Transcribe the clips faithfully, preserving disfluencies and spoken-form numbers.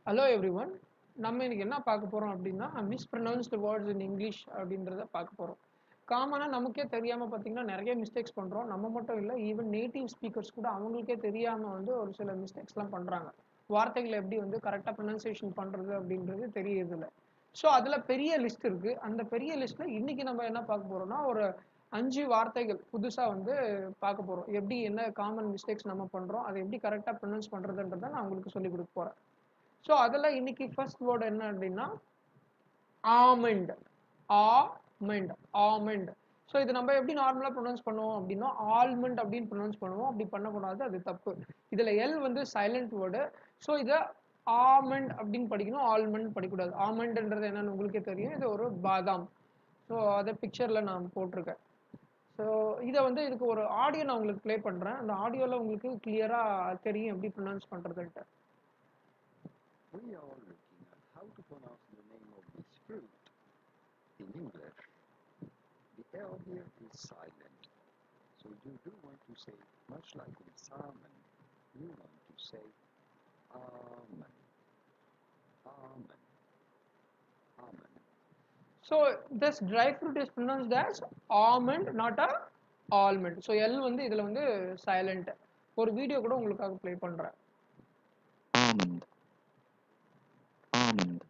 Hello everyone. நம்ம இன்னைக்கு என்ன பார்க்க போறோம் அப்படின்னா மிஸ்ப்ரொனவுன்ஸ்டு வேர்ட்ஸ் இன் இங்கிலீஷ் அப்படின்றத பார்க்க போறோம். காமனா நமக்கே தெரியாம பார்த்தீங்கன்னா நிறைய மிஸ்டேக்ஸ் பண்றோம். நம்ம மட்டும் இல்லை, ஈவன் நேட்டிவ் ஸ்பீக்கர்ஸ் கூட அவங்களுக்கே தெரியாம வந்து ஒரு சில மிஸ்டேக்ஸ்லாம் பண்றாங்க. வார்த்தைகளை எப்படி வந்து கரெக்டாக ப்ரொனன்சியேஷன் பண்றது அப்படின்றது தெரியறது இல்லை. ஸோ அதுல பெரிய லிஸ்ட் இருக்கு. அந்த பெரிய லிஸ்ட்ல இன்னைக்கு நம்ம என்ன பார்க்க போறோம்னா ஒரு அஞ்சு வார்த்தைகள் புதுசா வந்து பார்க்க போறோம். எப்படி என்ன காமன் மிஸ்டேக்ஸ் நம்ம பண்றோம், அதை எப்படி கரெக்டாக ப்ரொனவுன்ஸ் பண்றதுன்றதை நான் உங்களுக்கு சொல்லி கொடுக்க போறேன். ஸோ அதில் இன்னைக்கு ஃபர்ஸ்ட் வேர்டு என்ன அப்படின்னா ஆமண்ட். ஆமண்ட் ஆமண்ட் ஸோ இது நம்ம எப்படி நார்மலாக ப்ரொனவுன்ஸ் பண்ணுவோம் அப்படின்னா ஆல்மண்ட் அப்படின்னு ப்ரொனவுன்ஸ் பண்ணுவோம். அப்படி பண்ணக்கூடாது, அது தப்பு. இதில் எல் வந்து சைலண்ட் வேர்டு. ஸோ இதை ஆமண்ட் அப்படின்னு படிக்கணும், ஆல்மண்ட் படிக்கக்கூடாது. ஆமண்ட்ன்றது என்னன்னு உங்களுக்கே தெரியும், இது ஒரு பாதாம். ஸோ அதை பிக்சரில் நான் போட்டிருக்கேன். ஸோ இதை வந்து இதுக்கு ஒரு ஆடியோ நான் உங்களுக்கு ப்ளே பண்ணுறேன். அந்த ஆடியோவில் உங்களுக்கு கிளியராக தெரியும் எப்படி ப்ரொனவுன்ஸ் பண்ணுறதுன்ட்டு. We are looking at how to pronounce the name of this fruit in English. The L here is silent, so you do want to say, much like in salmon, you want to say almond, almond, almond. So this dry fruit is pronounced as almond, not a almond. So L வந்து இதுல வந்து silent. ஒரு video கூட உங்களுக்காக play பண்றேன். Almond, almond,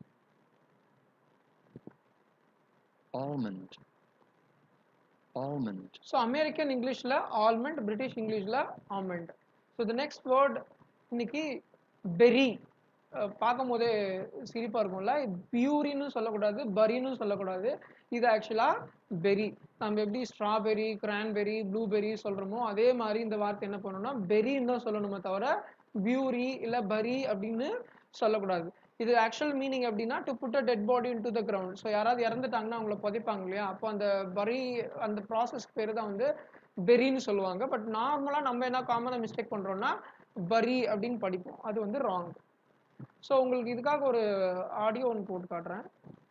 almond, almond. So American Englishல almond, British Englishல almond. So the next word இன்னைக்கு berry. பார்க்கும் போதே சிரிப்பா இருக்கும்ல. பியூரின்னு சொல்லக்கூடாது, பரின்னு சொல்லக்கூடாது. இது ஆக்சுவலா பெரி. நம்ம எப்படி ஸ்ட்ராபெரி, கிரான்பெரி, ப்ளூபெரி சொல்றோமோ அதே மாதிரி இந்த வார்த்தை என்ன பண்ணணும்னா பெரின்னு தான் சொல்லணுமே தவிர பியூரி இல்ல பரி அப்படின்னு சொல்லக்கூடாது. இது ஆக்சுவல் மீனிங் அப்படின்னா to put a dead body into the ground. So யாராவது இறந்துட்டாங்கன்னா அவங்கள புதைப்பாங்க இல்லையா, அப்போ அந்த பரி அந்த ப்ராசஸ்க்கு பேர் தான் வந்து பெரின்னு சொல்லுவாங்க. பட் நார்மலாக நம்ம என்ன காமனாக மிஸ்டேக் பண்ணுறோம்னா பரி அப்படின்னு படிப்போம், அது வந்து ராங். ஸோ உங்களுக்கு இதுக்காக ஒரு ஆடியோ ஒன்று போட்டு காட்டுறேன்.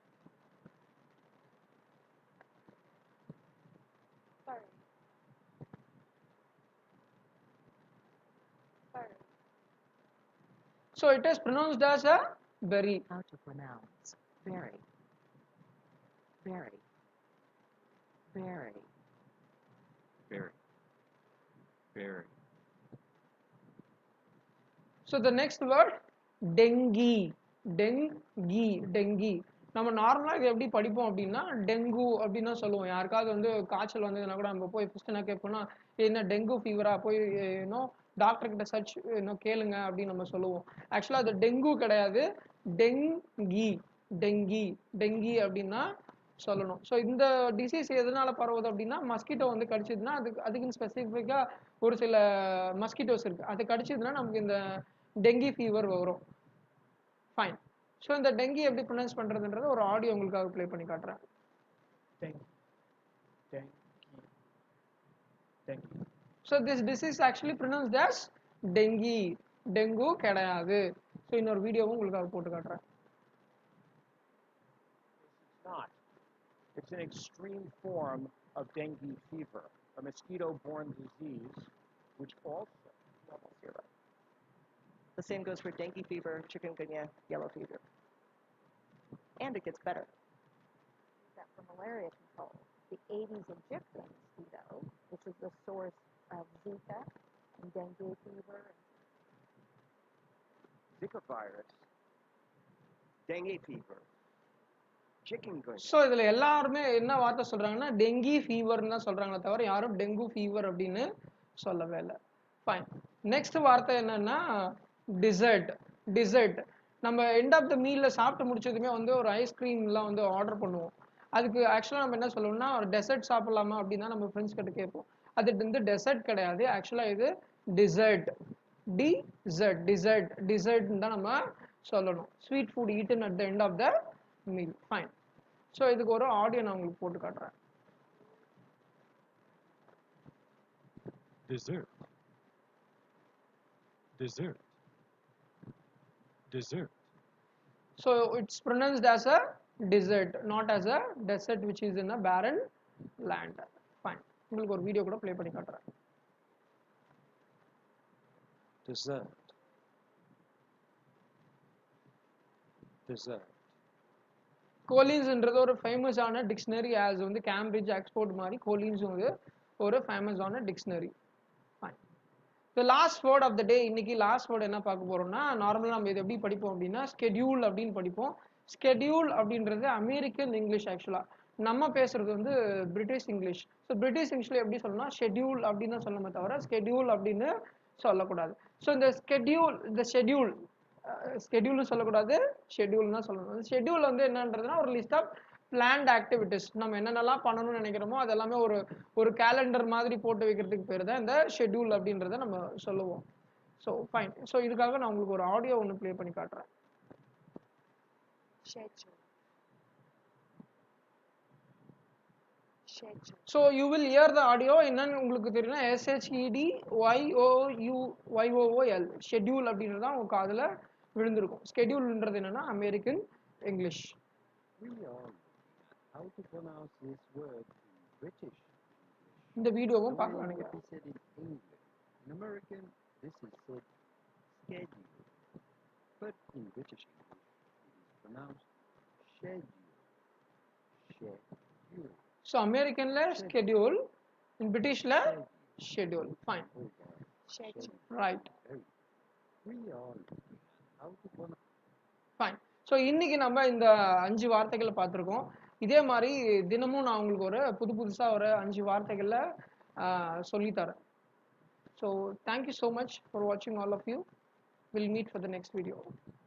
So it is pronounced as a berry. How to pronounce berry, berry, berry, Berry, berry. So the next word dengue. Dengue dengue நம்ம நார்மலாக இது எப்படி படிப்போம் அப்படின்னா டெங்கு அப்படின்னு சொல்லுவோம். யாருக்காவது வந்து காய்ச்சல் வந்ததுன்னா கூட நம்ம போய் ஃபர்ஸ்ட் என்ன கேட்போம்னா என்ன டெங்கு ஃபீவரா, போய் இன்னும் டாக்டர் கிட்ட சர்ச் இன்னும் கேளுங்க அப்படின்னு நம்ம சொல்லுவோம். ஆக்சுவலாக அது டெங்கு கிடையாது, டெங்கி. டெங்கி டெங்கி அப்படின்னா சொல்லணும். ஸோ இந்த டிசீஸ் எதனால பரவுது அப்படின்னா மஸ்கிட்டோ வந்து கடிச்சதுன்னா அதுக்கு அதுக்குன்னு ஸ்பெசிஃபிக்காக ஒரு சில மஸ்கிட்டோஸ் இருக்கு, அது கடிச்சதுன்னா நமக்கு இந்த டெங்கி ஃபீவர் வரும். ஃபைன். ஸோ இந்த டெங்கி எப்படி ப்ரொனவுன்ஸ் பண்றதுன்றது ஒரு ஆடியோ உங்களுக்காக ப்ளே பண்ணி காட்டுறேன். Dengue. Dengue. Dengue. So this disease actually pronounced as dengue. Dengue கிடையாது. ஸோ இன்னொரு வீடியோவும் உங்களுக்காக போட்டு காட்டுறேன். It's not. It's an extreme form of dengue fever, a mosquito-borne disease, which also level zero. The same goes for dengue fever, chikungunya, yellow fever. And it gets better. That for malaria control. The Aedes aegypti mosquito, which is the source of Zika and dengue fever. Zika virus, dengue fever, chikungunya. So இதில் எல்லாருமே என்ன வார்த்தை சொல்றாங்கன்னா dengue ஃபீவர்னு தான் சொல்றாங்களே தவிர யாரும் dengue fever அப்படின்னு சொல்லவே இல்லை. ஃபைன். நெக்ஸ்ட் வார்த்தை என்னன்னா டிசர்ட். டிசர்ட் நம்ம எண்ட் ஆஃப் த மீல்ல சாப்பிட்டு முடிச்சதுமே வந்து ஒரு ஐஸ்கிரீம்லாம் வந்து ஆர்டர் பண்ணுவோம். அதுக்கு ஆக்சுவலாக நம்ம என்ன சொல்லுவோம்னா ஒரு டெசர்ட் சாப்பிடலாமா அப்படின்னா நம்ம ஃப்ரெண்ட்ஸ் கிட்ட கேட்போம். அது வந்து டெசர்ட் கிடையாது, ஆக்சுவலாக இது டிசர்ட். டிசர்ட் டிசர்ட் டிசர்ட்னு தான் நம்ம சொல்லணும். Sweet food eaten at the end of the meal. Fine. So இதுக்கு ஒரு ஆடியோ நான் உங்களுக்கு போட்டு காட்டுறேன். Dessert. Dessert. Dessert. So it's pronounced as a dessert, not as a desert which is in a barren land. Fine. உங்களுக்கு ஒரு video கூட play பண்ணி காட்டுறேன். Dessert, preserved. கோலின்ஸ்ன்றது ஒரு ஃபேமஸான டிக்ஷனரி ஆஸ் வந்து கேம்பிரிட்ஜ் ஆக்ஸ்போர்ட் மாதிரி கோலின்ஸ் வந்து ஒரு ஃபேமஸான dictionary. Fine. The last word of the day, இன்னைக்கு லாஸ்ட் வேர்டு என்ன பார்க்க போறோம்னா, நார்மலாக நம்ம இது எப்படி படிப்போம் அப்படின்னா ஸ்கெடியூல் அப்படின்னு படிப்போம். ஸ்கெடியூல் அப்படின்றது அமெரிக்கன் இங்கிலீஷ். ஆக்சுவலாக நம்ம பேசுறது வந்து பிரிட்டிஷ் இங்கிலீஷ். ஸோ பிரிட்டிஷ் இங்கிலீஷில் எப்படி சொல்லணும்னா ஷெட்யூல் அப்படின்னு தான் சொல்லணுமே தவிர ஸ்கெடியூல் அப்படின்னு சொல்லக்கூடாது. ஸோ இந்த ஸ்கெடியூல் இந்த ஷெட்யூல் ஸ்கெடியூல்னு சொல்லக்கூடாது, ஷெட்யூல் தான் சொல்லணும். ஷெட்யூல் வந்து என்னன்றதுன்னா ஒரு லிஸ்ட் ஆஃப் பிளான்ட் ஆக்டிவிட்டிஸ். நம்ம என்னென்னலாம் பண்ணணும்னு நினைக்கிறோமோ அதெல்லாமே ஒரு ஒரு கேலண்டர் மாதிரி போட்டு வைக்கிறதுக்கு பேர் தான் இந்த ஷெட்யூல் அப்படின்றத நம்ம சொல்லுவோம். So fine. ஸோ இதுக்காக நான் உங்களுக்கு ஒரு ஆடியோ ஒன்று ப்ளே பண்ணி காட்டுறேன். Schedule. Schedule. So you will hear the audio. என்னன்னு உங்களுக்கு தெரியும்னா எஸ்ஹெச்இடி ஒய்ஓயூ ஒய்ஓஓஎல் ஷெட்யூல் அப்படின்றது தான் உங்க காதில் விழுந்திருக்கும். ஸ்கெடியூல்ன்றது என்னன்னா American English. We are looking at how to pronounce this word in British English. இந்த வீடியோவும் The பார்க்க way it நினைக்கிறேன். is said in England. In American, this is said schedule. But in British English, it is pronounced schedule. Schedule. So அமெரிக்கன்ல schedule, in பிரிட்டிஷ்ல schedule. Fine. Hold on. Schedule. Right. Very. We are looking at how to pronounce. Fine. So இன்னைக்கு நம்ம இந்த அஞ்சு வார்த்தைகளை பார்த்துருக்கோம். இதே மாதிரி தினமும் நான் உங்களுக்கு ஒரு புது புதுசாக ஒரு அஞ்சு வார்த்தைகளில் சொல்லித்தரேன். So thank you so much for வாட்சிங் all of you. Will meet for the next video.